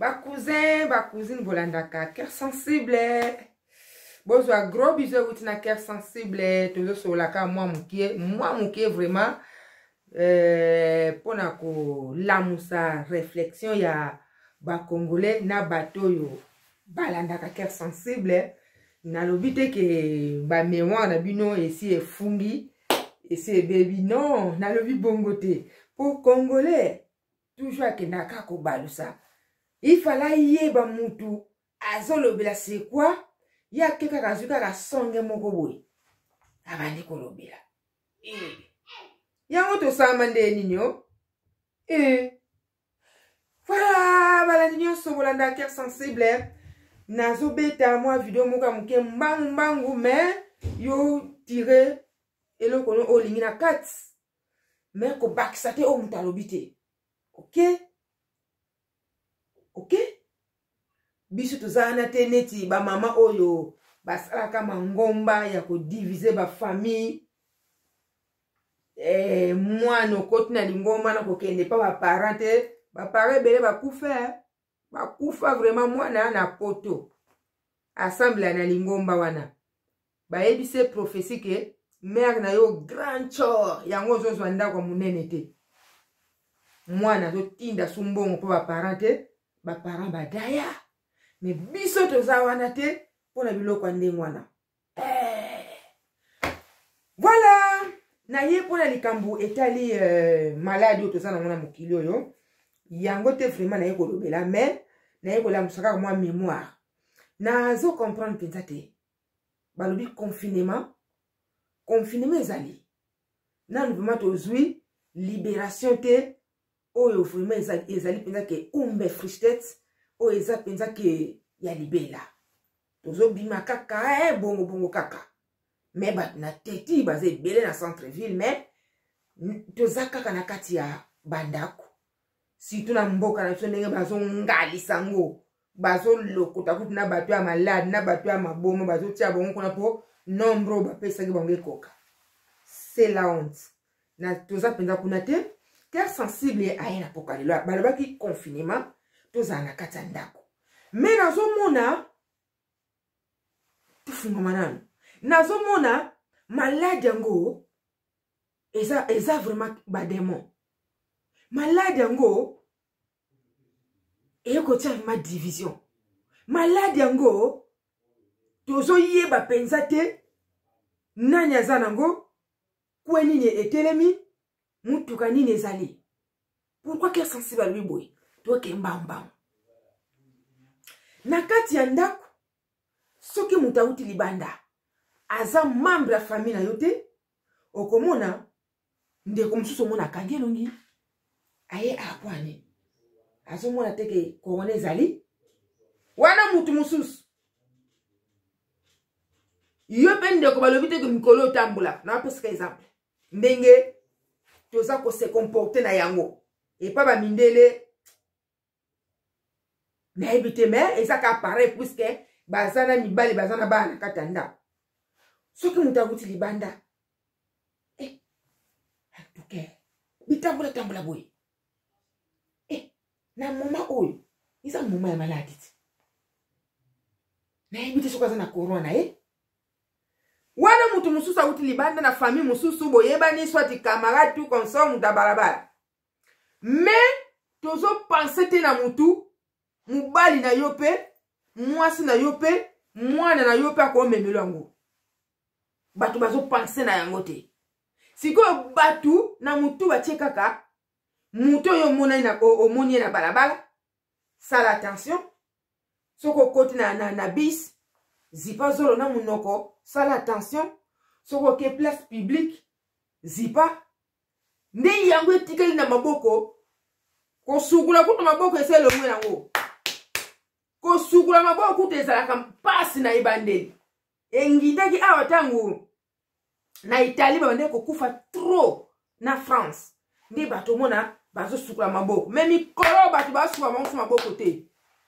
cousin, ba cousine bolandaka cœur sensible. Bonsoir, gros bisous wutina cœur sensible. Toujours sur la carte moi mouké vraiment pona ko lamusa réflexion ya ba congolais na bato yo balandaka cœur sensible. Na lobite que ba mémoire na bino ici est fungi et c'est baby non na lobi bongote pour congolais toujours que naka ko balusa il fallait yeba mutu azolobela c'est quoi ya keka kazuka ka songe moko boy abandi ko lobela ya moto samande ninyo voilà bala ninyo sobolanda cœur sensible. Nazo beta moi vidéo moka muke mbangu mais yo tiré elo kono o lingina kat mais ko baksate o mutalobite ok biso tozana te neti ba mama oyo basala kama ngomba ya ko diviser ba famille mwana koti na lingomba na ko kende pa ba parents ba parents bele ba kufa vraiment mwana na poto assemble na lingomba wana ba ebise prophétie que mère na yo grand chor yango zozo ndako munene te mwana zo tinda sumbongo po ba parents badaya mais biso toza wana te pona biloko ande mwana voilà na ye pona likambu etali malade toza na mwana mokili oyo yango te vraiment na ye kolobela mais na ye kola musaka moi mémoire na zo comprendre penza te balobi confinement ezali na vraiment tozwi libération te oyo vraiment ezali penza ke umbe frustete oyo eza penza ke ya libela tozo bima kaka bongo kaka mais bat na teti baza ebele na centre ville mais toza kaka na kati ya bandako surtout na mboka na biso ndenge bazongalisa ngo bazolokota kuti na bato ya malade na bato ya mabomo bazotia bongo kuna po nombre bapesaki bango ekoka c'est la honte na toza penza kuna te cœur sensible aye na pokalelo balobaki confinement toza na kati ya ndako mais nazomona tufungama nanu nazomona malade yango eza vraiment bademon malade yango ekotia ma division malade yango tozo yeba penza te nani aza nango kwe nini etelemi mutuka nini ezali pourquoi cœur sensible lui boy toke mbamba na kati ya ndako soki mutauti libanda aza membre ya famille na yote okomona ndeko mususu mona kangelongi aye apwane azomona teke korone ezali wana mutu mususu yo pe ndeko balobi teke mikolo otambula na wapesika exemple ndenge toza ko se comporter na yango epa bamindele na ebite mais ezaka pareil puisque bazana mibali bazana bana katanda soki mutabuti libanda atuke bitambula boy na mama oyo isa mama ya maladi na ebite sokaza na corona wana mutu mususu auti libanda na famille mususu boyebani swati camarade tout comme ça muta balabala mais tozo penser te na mutu mubali na yo pe mwasi na yo pe mwana na yo pe akomemelo yango batu bazo penser na yango te sikoyo batu na mutu batie kaka mutu oyo omoni na balabala sala attention soko koti na bis zipa zolo na munoko sala attention soko ke place publique zipa nde yango etikeli na maboko kosukula kutu maboko eselo mwe nango kosukula maboko kutu ezalaka mpasi na ebandeli engitaki awa tangu na Italie babande kokufa trop na France nde bato mona bazosukula maboko mais mikolo bato basukula maboko te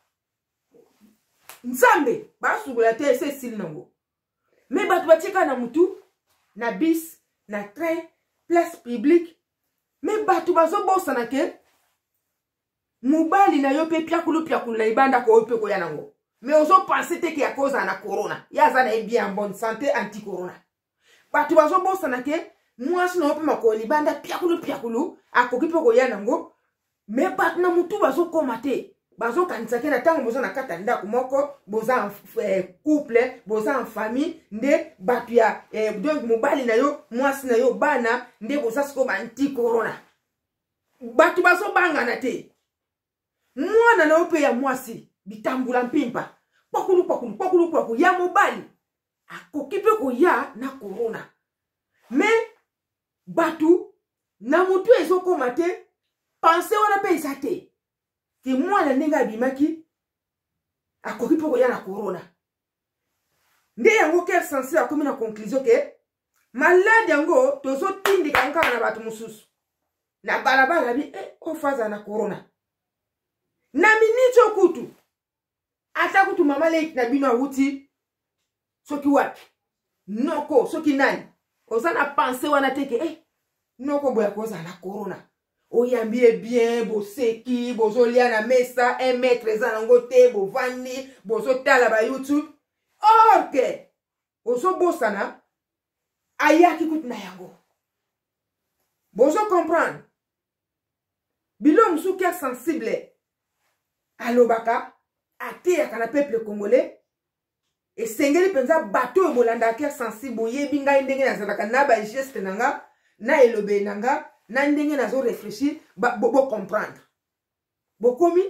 nzambe basukula te ese sili nango mais bato batika na mutu na bis na train place publique mais bato bazobosana ke mobali na yo pe piakulu na libanda ko pe ko ya nango. Mais ozo penser te ki a cause na corona. Ya za na bien en bonne santé anti-corona. Batu bazo bosa na ke mwasi na ope mako libanda piakulu akoki pe ko ya nango. Mais bat na mutu bazo komate. Bazo kanisa ke na tango boza na kata ndako moko, boza en couple, boza en famille, nde batu ya donc mobali na yo, mwasi na yo bana, nde boza siko ba anti-corona. Batu bazo banga na te. Mwana na ope ya mwasi bitambula mpimpa kwakulu ya mobali akoki pe ko ya na corona. Mais batu na mutu ezokoma te pense wana pe isate ki mwana ndenge abimaki akoki pe ko ya na corona. Nde yango Cœur Sensible akomi na conclusion ke malade yango tozotindika nkaka na batu mususu na balabala bi ofaza na corona. Na minito kutu ata kutu mama leki na bino awuti soki wapi noko soki nani oza na pense wana teke noko boya koza na corona oyambi bien boseki bozolia na mesa 1 mètre za nango te bovandi bozotala ba YouTube orke ozo bosana ayaki kutu na yango bozo comprendre bilo musu Cœur Sensible alobaka ateyaka na peuple congolais et sengeli penza bato bolanda Cœur Sensible boyebi ngai ndenge nazalaka na ba geste nanga na elobe nanga na ndenge nazo réfléchir bo comprendre bokomi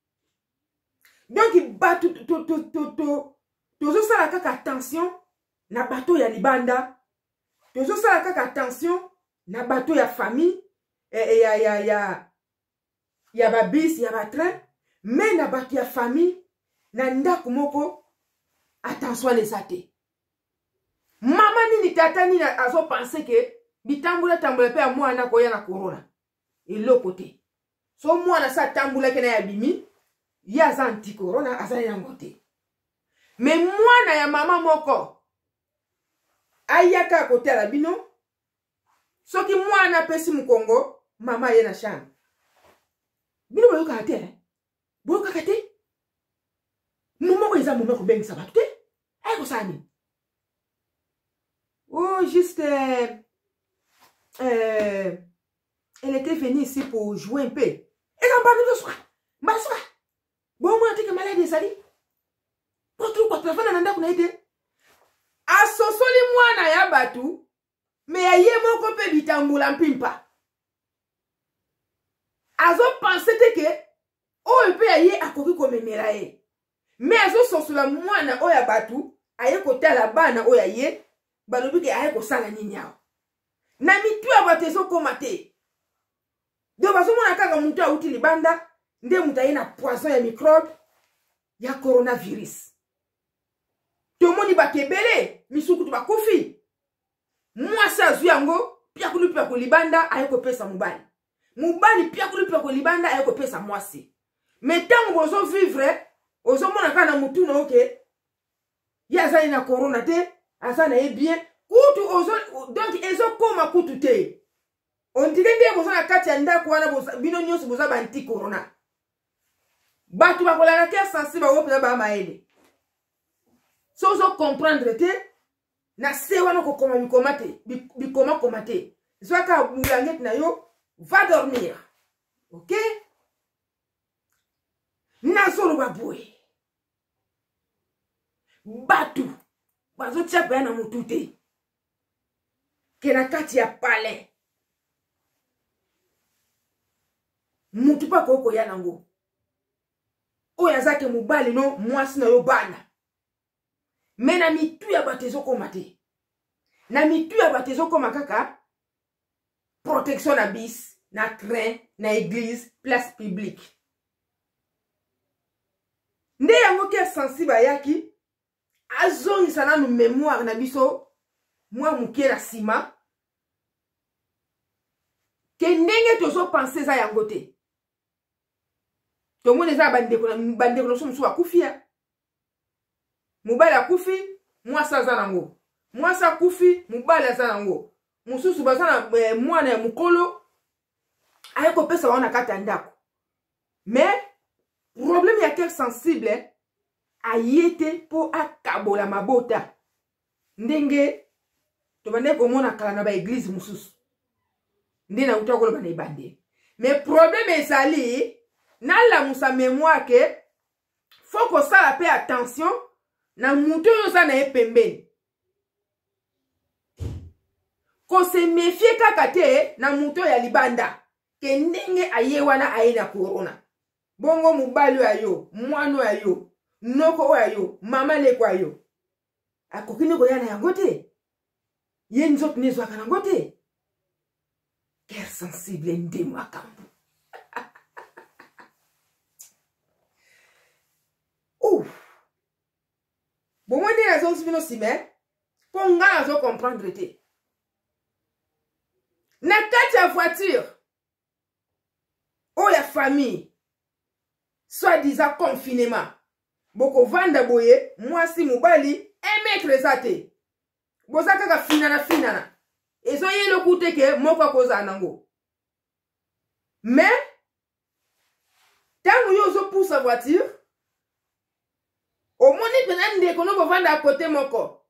donc bato tozo sala kaka attention na bato ya libanda tozo sala kaka attention na bato ya famille ya ba bis ya ba train. Mais na batu ya famille na ndako moko attention les ate. Mama nini tata nini azo penser ke bitambula pe ya mwana ko ya na corona. Eloko te. So mwana sa tambula ke na ya bimi ya za anti corona aza yango te. Mais mwana ya mama moko ayaka kote la bino soki mwana pesi mukongo mama ye na chambre. Bino boyoka te. Boka kate momo ko eza momo ko bengisa batu te ay ko sani juste elle était venue ici pour jouer un peu et quand pas de soir maswa bon moi te que malade sali potru kwa telefona nanda kuna ite asosoli mwana ya batu mais aye moko pe bitambula mpimpa azo penser te que oyo pe aye akoki komemela ye. Mais azo sosola mwana oya batu aye kotala bana oya ye balobi ke aye kosala nini awo. Na mitu ya bato ezokoma te. Do bazomona kaka mutu awuti libanda nde mutu aye na poison ya microbe ya coronavirus. Tomoni bato ebele misukutu bakufi. Mwasi azwi yango piakulu libanda aye kopesa mobali. Mobali piakulu libanda aye kopesa mwasi. Mais tant que vous vivre, vous avez un mutu na oke. Ya za ina corona te, azana e bien. Kutu donc ezo koma kutu te. On dirait bien vous na kati ya ndako wana bino nyonso boza ba anti corona. Batu bakola na Cœur Sensible wo pena ba maede. So zo comprendre te na se wana ko koma bikomate, bikoma komate. Zwaka bulanget na yo va dormir. OK? Nazolo baboué. Batu. Bazo tchapa na mutute. Kena kati ya palais. Mutu pa koko ya nango. Oya zake mubali no mwasi na yo bana. Mais na mitu ya batezo komate. Na mitu ya batezo komakaka protection na bis, na train, na église, place publique. Nde yango Cœur Sensible ayaki azongisa nanu mémoire na biso mwa muke na sima ke ndenge tozo penser za yango te. Tomone za bandeko no musu akufia. Mubali akufi mwasi aza nango. Mwasi akufi mubali aza nango. Mususu baza na mwana ya mukolo ayeko pesa wana kata ndako. Mais problème ya cœur sensible ayete po akabola mabota ndenge to bande komona kala na ba église mususu ndé na uta koloba na ibande. Mais problème ezali na la musa mémoire ke faut ko sala pe attention na muto yo za na epembeni ko se méfier kaka te na muto ya libanda ke ndenge aye wana aye na corona bongo mubali ayo mwano ayo noko ayo mama leko ayo akokini ko yana yango te ye nzot nezo akana ngo te. Cœur sensible ndemo akambu. Ouf. Bon moi ndé nazo sibino sime po nga nazo comprendre te. Na kati ya voiture o ya famille soi-disant confinement boko vanda boye mwasi mobali 1 mètre zate boza kaka finana ezo yelo kuteke moko koza nango. Mais tango yo zo pousse voiture au moni penande kono bo vanda à côté moko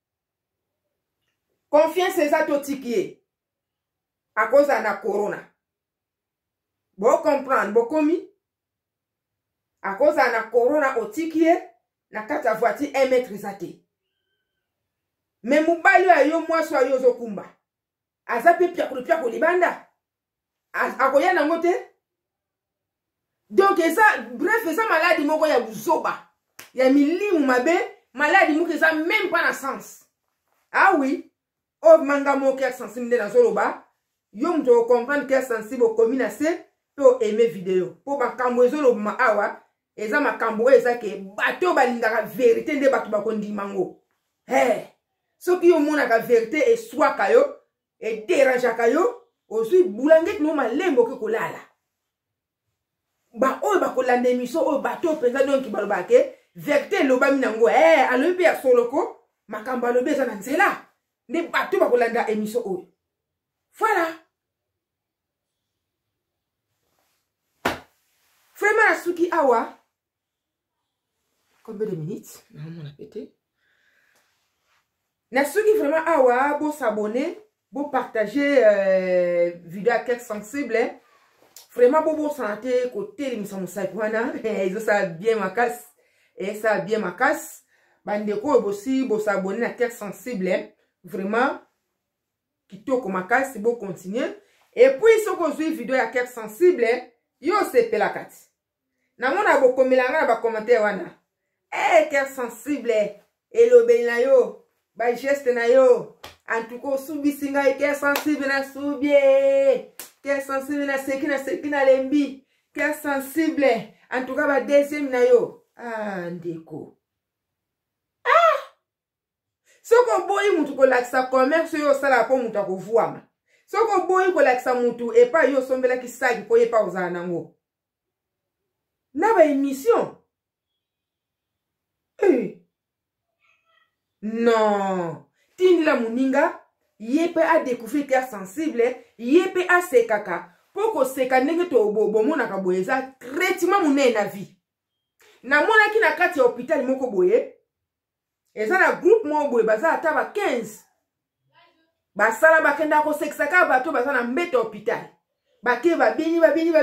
confiance ezato tikie à cause na corona bo comprendre bo komi à cause na corona otikie na kata voiture 1 mètre zate. Mais mobali ayo mwasi ayo zo kumba azape pia ko libanda akoya nango te. Donc ça bref ça maladie moko ya buzoba ya milimu mabe maladie moko ça même pas na sens. Ah oui o manga moko ya sensible na zoloba yo mto comprendre que sensible komi na se to aimer vidéo po ba kambo ezoloba awa eza makambo eza ke bato balingaka vérité nde bato bakondimango. Soki yo mona ka vérité et soit kayo et dérange kayo ozui boulanget no malembo ke kolala ba o ba kolanda émission o bato penza donc baloba ke vérité loba minango alobi ya soloko makambo alobi eza na nzela nde bato ba kolanda émission o. Voilà vraiment suki awa combien de minutes on a pété. Nasuki vraiment awa bo s'abonner, bo partager vidéo à Cœur sensible. Vraiment bo santé côté l'émission Moussaïwana. Ils ça bien ma casse et ça bien ma casse. Bandeko aussi bo s'abonner à Cœur sensible. Vraiment kitoko ma casse bo continuer. Et puis si vous avez vidéo à Cœur sensible, yo se pelakati. Na mona bo komelanga ba commentaire wana. Cœur sensible et lo na yo. Ba geste na yo en tout cas subi singa cœur sensible na subie cœur sensible na seki na lembi cœur sensible en tout cas ba deuxième na yo ndeko soko boyi mutu ko lakisa commerce yo sala po mutu ko vuama soko boyi ko lakisa mutu e pa yo sombela kisaki po ye pa uzana nango na ba émission non, tindi la muninga, yepe a découvert cœur sensible, yepe a sekaka, poko seka nenge to bobo mona kaboyeza, traitement mune na vie. Na mona ki na kati ya hôpital moko boye, eza na groupe mo boye baza ata ba 15. Basala bakenda ko seksaka bato baza na mbete hôpital. Bake babini,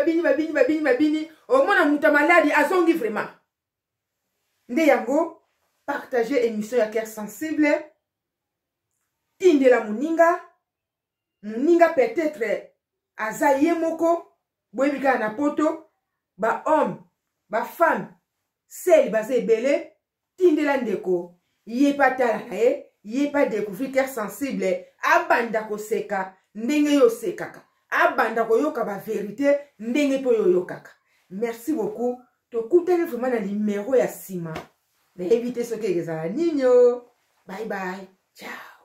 o mona muta maladi azongi vraiment. Nde yango partager émission ya Cœur sensible. Tinde la muninga peut-être azaye moko boyebika na poto ba homme ba femme celle basé belé tinde la ndeko yé pas tala na yé pas découvrir Cœur sensible abanda ko seka ndenge yo sekaka abanda ko yoka ba vérité ndenge po yo yokaka. Merci beaucoup to kutele vraiment na numéro ya sima. Mais évitez ce que les amis. Bye bye. Ciao.